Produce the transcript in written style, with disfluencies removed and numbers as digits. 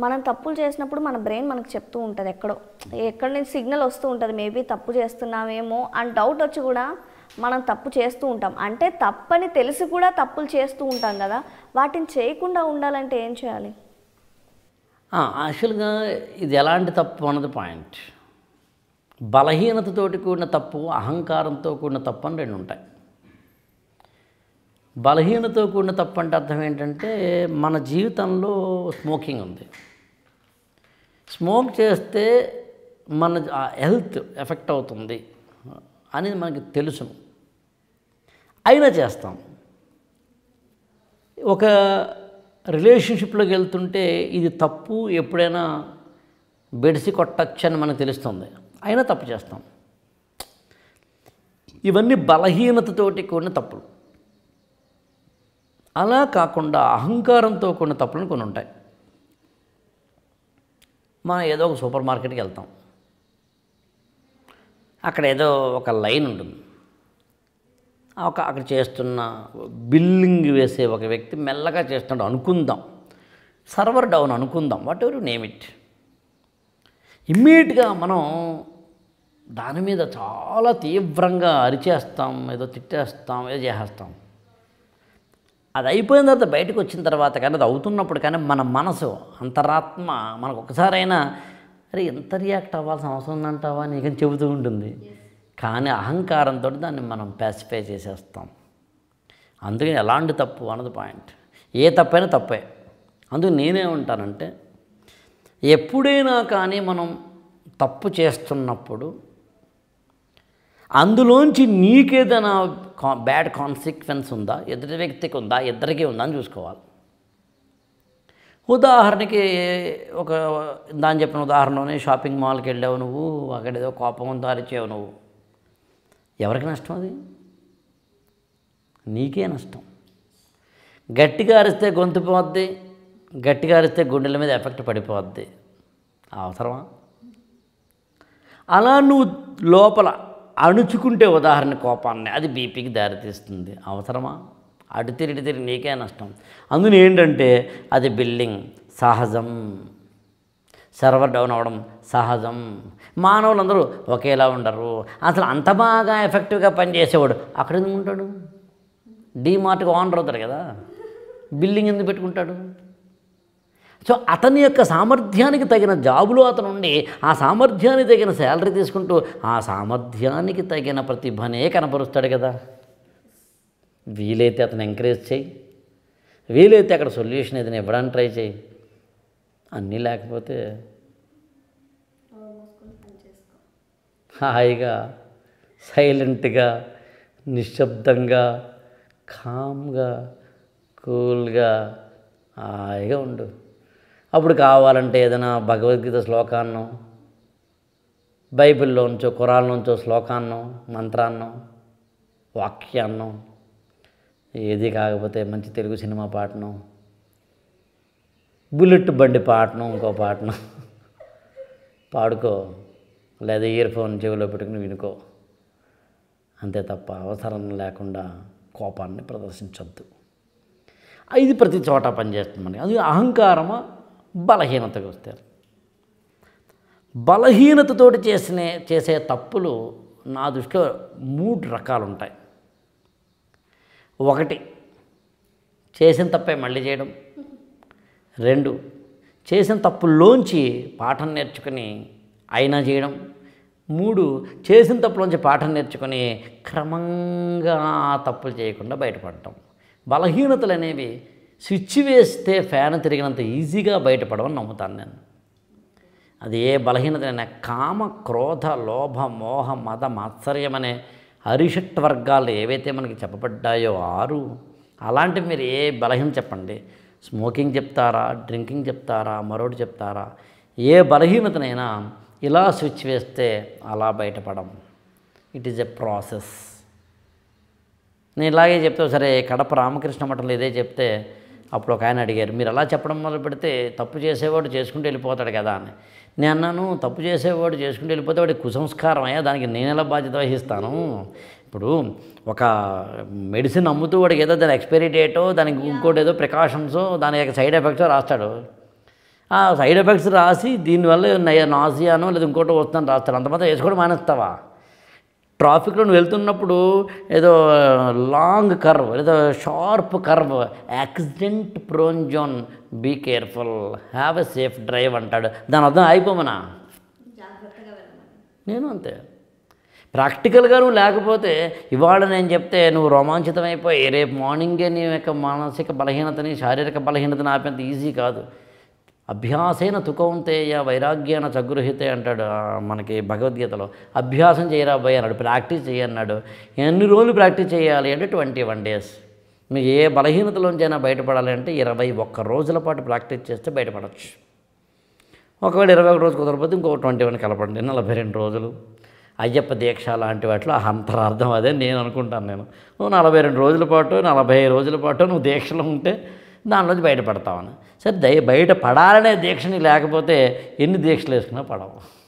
మనం తప్పులు చేసినప్పుడు మన బ్రెయిన్ మనకు చెప్తూ ఉంటుంది, ఎక్కడి నుంచి సిగ్నల్ వస్తూ ఉంటుంది, మేబీ తప్పు చేస్తున్నామేమో అని డౌట్ వచ్చి కూడా మనం తప్పు చేస్తూ ఉంటాం. అంటే తప్పని తెలిసి కూడా తప్పులు చేస్తూ ఉంటాం కదా, వాటిని చేయకుండా ఉండాలంటే ఏం చేయాలి? యాక్చువల్గా ఇది ఎలాంటి తప్పు అన్నది పాయింట్. బలహీనతతోటి కూడిన తప్పు, అహంకారంతో కూడిన తప్పు అని రెండు ఉంటాయి. బలహీనతో కూడిన తప్పు అంటే అర్థం ఏంటంటే, మన జీవితంలో స్మోకింగ్ ఉంది, స్మోక్ చేస్తే మన హెల్త్ ఎఫెక్ట్ అవుతుంది అనేది మనకి తెలుసు, అయినా చేస్తాం. ఒక రిలేషన్షిప్లోకి వెళ్తుంటే ఇది తప్పు, ఎప్పుడైనా బెడిసి కొట్టచ్చు అని మనకు తెలుస్తుంది, అయినా తప్పు చేస్తాం. ఇవన్నీ బలహీనతతోటి కూడిన తప్పులు. అలా కాకుండా అహంకారంతో కూడిన తప్పులను కొన్ని ఉంటాయి. మనం ఏదో ఒక సూపర్ మార్కెట్కి వెళ్తాం, అక్కడ ఏదో ఒక లైన్ ఉంటుంది, అక్కడ చేస్తున్న బిల్లింగ్ వేసే ఒక వ్యక్తి మెల్లగా చేస్తున్నాడు అనుకుందాం, సర్వర్ డౌన్ అనుకుందాం, వాట్ ఎవర్ నేమ్ ఇట్. ఇమ్మీడియట్గా మనం దాని మీద చాలా తీవ్రంగా అరిచేస్తాం, ఏదో తిట్టేస్తాం, ఏదో చేసేస్తాం. అది అయిపోయిన తర్వాత బయటకు వచ్చిన తర్వాత కానీ, అది అవుతున్నప్పుడు కానీ మన మనసు, అంతరాత్మ మనకు ఒకసారైనా అరే ఎంత రియాక్ట్ అవ్వాల్సిన అవసరం ఉందంటావా నీకని చెబుతూ ఉంటుంది. కానీ అహంకారంతో దాన్ని మనం ప్యాసిఫై చేసేస్తాం. అందుకని ఎలాంటి తప్పు అన్నది పాయింట్. ఏ తప్పైనా తప్పే. అందుకు నేనేమంటానంటే, ఎప్పుడైనా కానీ మనం తప్పు చేస్తున్నప్పుడు అందులోంచి నీకేదైనా బ్యాడ్ కాన్సిక్వెన్స్ ఉందా, ఎదుటి వ్యక్తికి ఉందా, ఇద్దరికీ ఉందా అని చూసుకోవాలి. ఉదాహరణకి ఒక దాని చెప్పిన ఉదాహరణలోనే, షాపింగ్ మాల్కి వెళ్ళావు నువ్వు, అక్కడ ఏదో కోపంతో అరిచావు నువ్వు, ఎవరికి నష్టం? అది నీకే నష్టం. గట్టిగా అరిస్తే గొంతు పోద్ది, గట్టిగా అరిస్తే గుండెల మీద ఎఫెక్ట్ పడిపోద్ది. అవసరమా? అలా నువ్వు లోపల అణుచుకుంటే ఉదాహరణ కోపాన్ని, అది బీపీకి దారితీస్తుంది. అవసరమా? అటు తిరిగి నీకే నష్టం. అందులో ఏంటంటే అది బిల్డింగ్ సహజం, సర్వర్ డౌన్ అవ్వడం సహజం. మానవులందరూ ఒకేలా ఉండరు. అసలు అంత బాగా ఎఫెక్టివ్గా పనిచేసేవాడు అక్కడ ఎందుకు ఉంటాడు? డీమార్ట్కి ఓనర్ అవుతాడు కదా, బిల్డింగ్ ఎందుకు పెట్టుకుంటాడు? సో అతని యొక్క సామర్థ్యానికి తగిన జాబులో అతను ఉండి, ఆ సామర్థ్యానికి తగిన శాలరీ తీసుకుంటూ, ఆ సామర్థ్యానికి తగిన ప్రతిభనే కనపరుస్తాడు కదా. వీలైతే అతను ఎంకరేజ్ చేయి, వీలైతే అక్కడ సొల్యూషన్ ఏదైనా ఇవ్వడానికి ట్రై చేయి. అన్నీ లేకపోతే హాయిగా, సైలెంట్గా, నిశ్శబ్దంగా, కామ్గా, కూల్గా, హాయిగా ఉండు. అప్పుడు కావాలంటే ఏదైనా భగవద్గీత శ్లోకాన్నో, బైబిల్లోంచో, ఖురాన్లోంచో శ్లోకాన్నో, మంత్రాన్నో, వాక్యాన్నో, ఏది కాకపోతే మంచి తెలుగు సినిమా పాటను, బుల్లెట్ బండి పాటను, ఇంకో పాటను పాడుకో, లేదా ఇయర్ ఫోన్ చెవిలో పెట్టుకుని వినుకో. అంతే తప్ప అవసరం లేకుండా కోపాన్ని ప్రదర్శించొద్దు. ఇది ప్రతి చోట పనిచేస్తుంది మనకి. అది అహంకారమా, బలహీనతగా వస్తారు. బలహీనతతోటి చేసే తప్పులు నా దృష్టిలో 3 రకాలు ఉంటాయి. 1, చేసిన తప్పే మళ్ళీ చేయడం. 2, చేసిన తప్పుల్లోంచి పాఠం నేర్చుకుని అయినా చేయడం. 3, చేసిన తప్పులోంచి పాఠం నేర్చుకొని క్రమంగా తప్పులు చేయకుండా బయటపడటం. బలహీనతలు అనేవి స్విచ్ వేస్తే ఫ్యాన్ తిరిగినంత ఈజీగా బయటపడవని నమ్ముతాను నేను. అది ఏ బలహీనతైనా, కామ, క్రోధ, లోభ, మోహ, మద, మాత్సర్యం అనే అరిషట్ వర్గాలు ఏవైతే మనకి చెప్పబడ్డాయో 6, అలాంటివి మీరు ఏ బలహీనత చెప్పండి. స్మోకింగ్ చెప్తారా, డ్రింకింగ్ చెప్తారా, మరొకటి చెప్తారా, ఏ బలహీనతనైనా ఇలా స్విచ్ వేస్తే అలా బయటపడం. It is a process. నేను ఇలాగే చెప్తే, సరే కడప రామకృష్ణ మఠంలో ఇదే చెప్తే అప్పుడు ఒక ఆయన అడిగారు, మీరు అలా చెప్పడం మొదలు పెడితే తప్పు చేసేవాడు చేసుకుంటూ వెళ్ళిపోతాడు కదా అని. నేను అన్నాను, తప్పు చేసేవాడు చేసుకుంటూ వెళ్ళిపోతే వాడికి కుసంస్కారం అయ్యా, దానికి నేను ఎలా బాధ్యత వహిస్తాను? ఇప్పుడు ఒక మెడిసిన్ అమ్ముతూ వాడికి ఏదో దాని ఎక్స్పైరీ డేటో, దానికి ఇంకోటి ఏదో ప్రికాషన్సో, దాని యొక్క సైడ్ ఎఫెక్ట్సో రాస్తాడు. ఆ సైడ్ ఎఫెక్ట్స్ రాసి దీనివల్ల నాసియానో లేదా ఇంకోటి వస్తుందని రాస్తాడు. అంత మాత్రం వేసుకోవడం మానేస్తావా? ట్రాఫిక్లో నువ్వు వెళ్తున్నప్పుడు ఏదో లాంగ్ కర్వ్ లేదా sharp curve, accident prone zone, be careful, have a safe drive అంటాడు. దాని అర్థం ఆగిపోమనా? నేను అంతే. ప్రాక్టికల్గా నువ్వు లేకపోతే ఇవాళ నేను చెప్తే నువ్వు రోమాంచితమైపోయి రేపు మార్నింగే నీ యొక్క మానసిక బలహీనతని శారీరక బలహీనతని ఆపేంత ఈజీ కాదు. అభ్యాసేన తుకౌంతేయ వైరాగ్యాన చగృహితే అంటాడు మనకి భగవద్గీతలో. అభ్యాసం చేయరా పోయి అన్నాడు, ప్రాక్టీస్ చేయన్నాడు. ఎన్ని రోజులు ప్రాక్టీస్ చేయాలి అంటే 21 days. మీకు ఏ బలహీనతలోంచైనా బయటపడాలి అంటే 21 రోజుల పాటు ప్రాక్టీస్ చేస్తే బయటపడవచ్చు. ఒకవేళ 21 రోజు కుదరకపోతే ఇంకో 21 కలపండి, 42 రోజులు. అయ్యప్ప దీక్ష లాంటి వాటిలో అంతరార్థం అదే నేను అనుకుంటాను. నువ్వు 42 రోజుల పాటు 40 రోజుల పాటు నువ్వు దీక్షలో ఉంటే దానిలోంచి బయటపడతావని. సరే బయట పడాలనే దీక్షని లేకపోతే ఎన్ని దీక్షలు వేసుకున్నా పడవు.